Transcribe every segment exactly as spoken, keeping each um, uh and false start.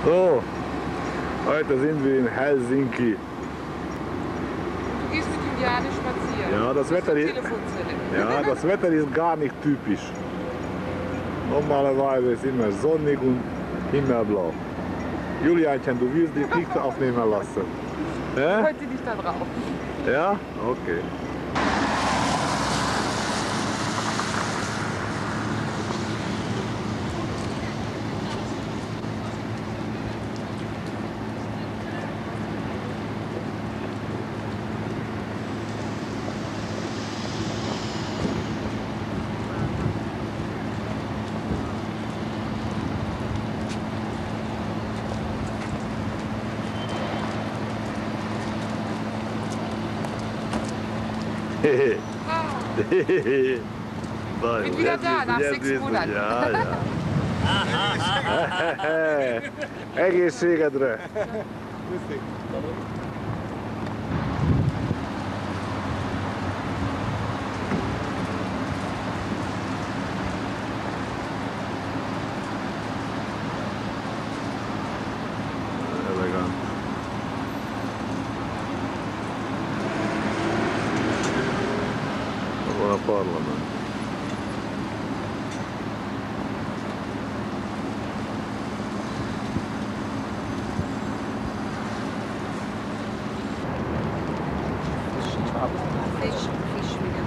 So, heute sind wir in Helsinki. Du gehst mit Juliane spazieren. Ja, das Wetter ist, ja, das Wetter ist gar nicht typisch. Normalerweise ist immer sonnig und himmelblau. Julianchen, du willst dich nicht aufnehmen lassen. Ja? Heute nicht da drauf. Ja? Okay. Ah. Bin wieder da, nach sechs Monaten. Ja, ja. Ege Sigadre. Elegant. Buona parlament. Fisch, Fisch wieder.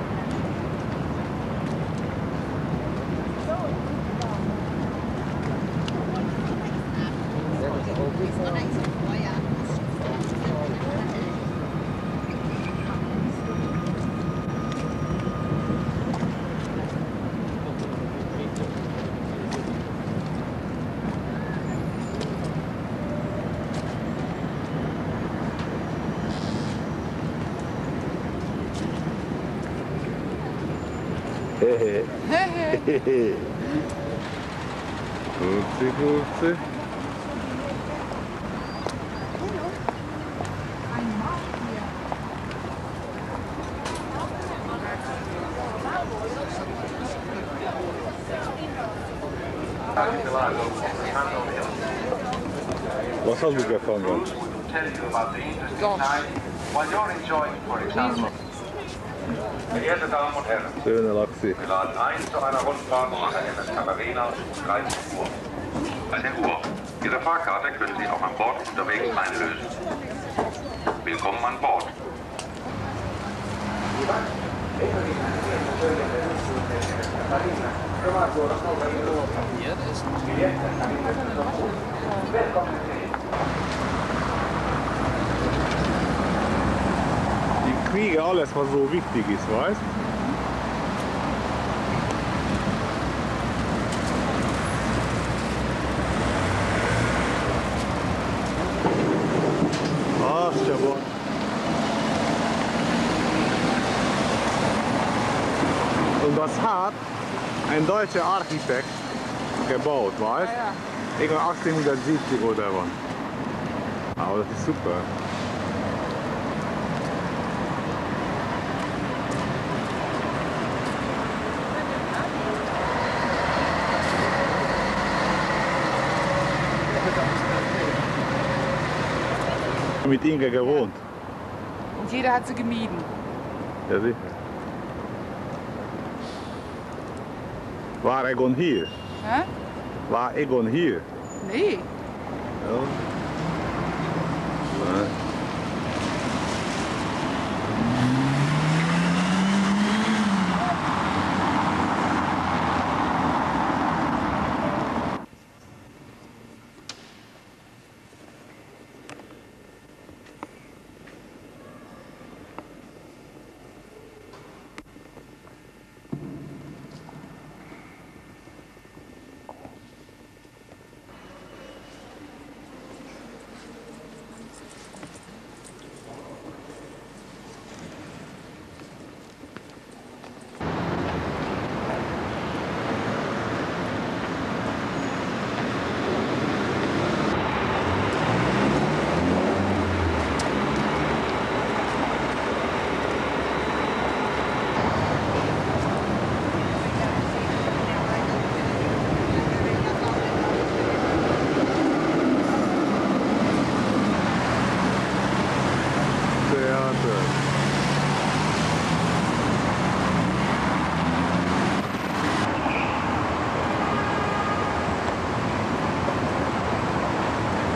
Hehe. Hehe. Gupsi, gupsi. Was hast du gefangen? Verehrte Damen und Herren, Schöne Lachsi. wir laden ein zu einer Rundfahrt mit der M S Katharina um dreizehn Uhr. dreizehn Uhr. Ihre Fahrkarte können Sie auch an Bord unterwegs einlösen. Willkommen an Bord. Die kriegen alles, was so wichtig ist, weißt? Ah, Schabon. Und das hat ein deutscher Architekt gebaut, weißt? Ja, ja. Irgendwann achtzehnhundertsiebzig oder was. Aber das ist super. Mit Inge gewohnt. Und jeder hat sie gemieden. Ja, sicher. War Egon hier? Hä? War Egon hier? Nee. Ja. Nee.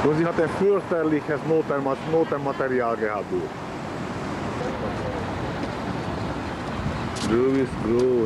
Und sie hat ein fürchterliches Notenma Notenmaterial gehabt. Du. Du bist groß.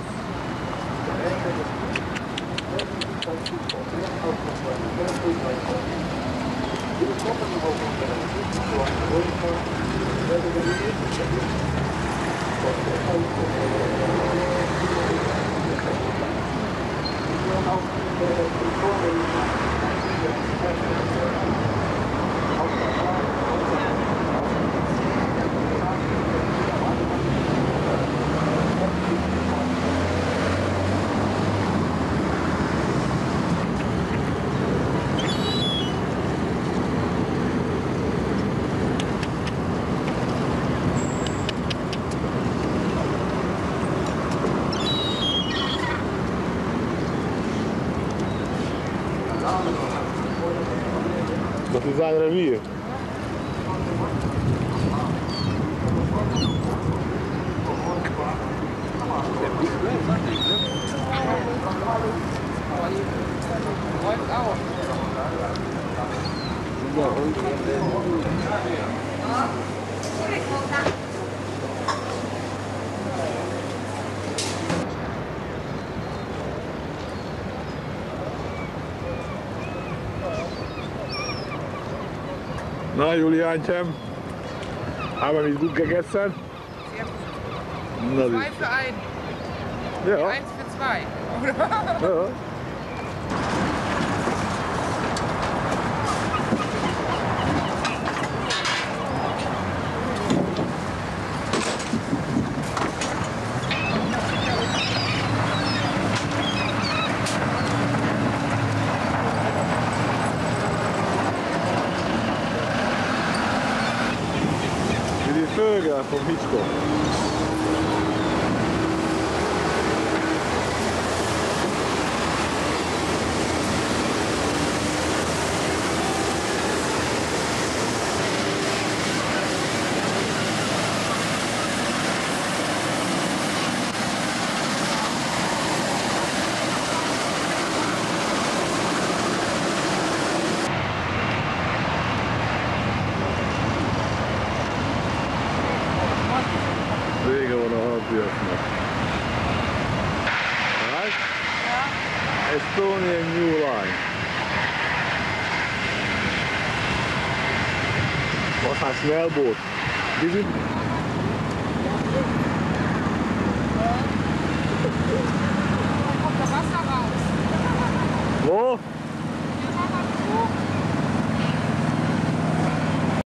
Das ist ein Revier. Räumt auf. Na, Julianchen, haben wir gut gegessen? Sehr Na, gut. Zwei für einen. ja. Eins für zwei. Oder? Ja. Wie die Vögel vom Hitchcock. Wege oder Hauptwürfen. Right? Ja. Estonian New Line. Was ein Schnellboot. Die sind Da kommt das Wasser raus. wo?